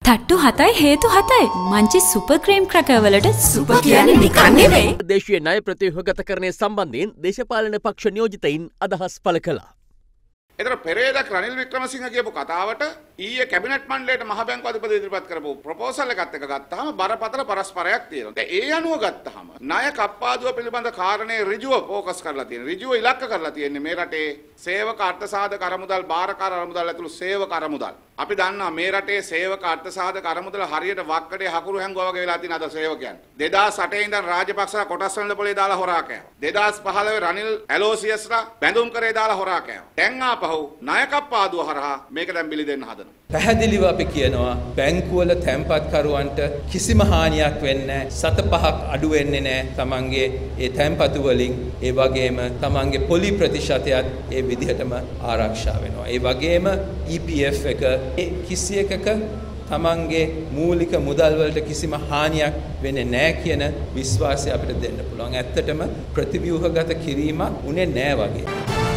තට්ටු 7යි හේතු 7යි. මංචි සුපර් ක්‍රීම් ක්‍රැකර් වලට සුපර් කියන්නේ නිකන් නෙවෙයි. දේශීය ණය ප්‍රතිව්‍යුහගතකරණය සම්බන්ධයෙන් දේශපාලන පක්ෂ නියෝජිතයින් අදහස් පළ කළා. එතන පෙරේදා රනිල් වික්‍රමසිංහ කියපු කතාවට ඊයේ කැබිනට් මණ්ඩලයට මහ බැංකුව අධිපති ඉදිරිපත් කරපු ප්‍රොපෝසල් එකත් එක ගත්තාම බරපතල පරස්පරයක් තියෙනවා. දැන් ඒ අනුව ගත්තාම ණය කප්පාදුව පිළිබඳ කාරණේ ඍජුව ෆෝකස් කරලා තියෙනවා. ඍජුව ඉලක්ක කරලා තියෙන්නේ මේ රටේ සේවක අර්ථසාධක අරමුදල්, බාරකාර අරමුදල් ඇතුළු සේවක අරමුදල්. අපි දන්නවා මේ රටේ සේවක අර්ථසාධක අරමුදල හරියට වක්කඩේ හකුරු හැංගුවා වගේ වෙලා තියෙන අද සේවකයන්. 2008 ඉඳන් රාජපක්ෂලා කොටස් වෙනද පොලේ දාලා හොරා කෑවා. 2015 රනිල් ඇලෝසියස්ලා බැඳුම් කරේ දාලා හොරා කෑවා. දැන් ආපහු ණය කප්පාදුව හරහා මේක දැන් බිලි දෙන්න හදනවා. පැහැදිලිව අපි කියනවා බැංකුවල තැන්පත්කරුවන්ට කිසිම හානියක් වෙන්නේ නැහැ. සත පහක් අඩු වෙන්නේ නැහැ. තමන්ගේ ඒ තැන්පතු වලින් ඒ වගේම තමන්ගේ පොලි ප්‍රතිශතයත් ඒ විදිහටම ආරක්ෂා වෙනවා. ඒ වගේම EPF එක ඒ කිසි එකක තමන්ගේ මූලික මුදල් වලට කිසිම හානියක් වෙන්නේ නැහැ කියන විශ්වාසය අපිට දෙන්න පුළුවන්. ඇත්තටම ප්‍රතිව්‍යුහගත කිරීමක් උනේ නැහැ වගේ.